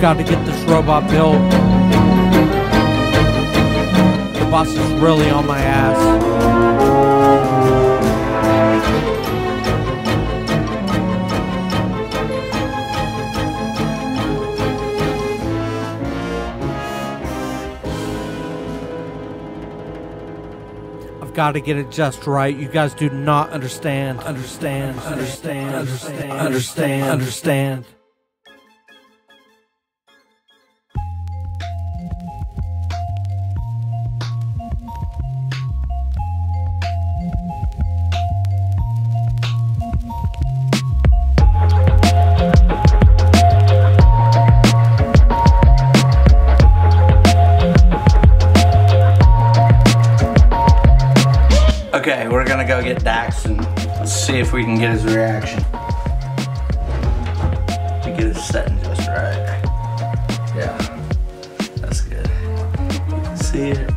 got to get this robot built. The boss is really on my ass. I've got to get it just right. You guys do not understand. Understand. Okay, we're gonna go get Dax and let's see if we can get his reaction. To get his setting just right. Yeah, that's good. See it.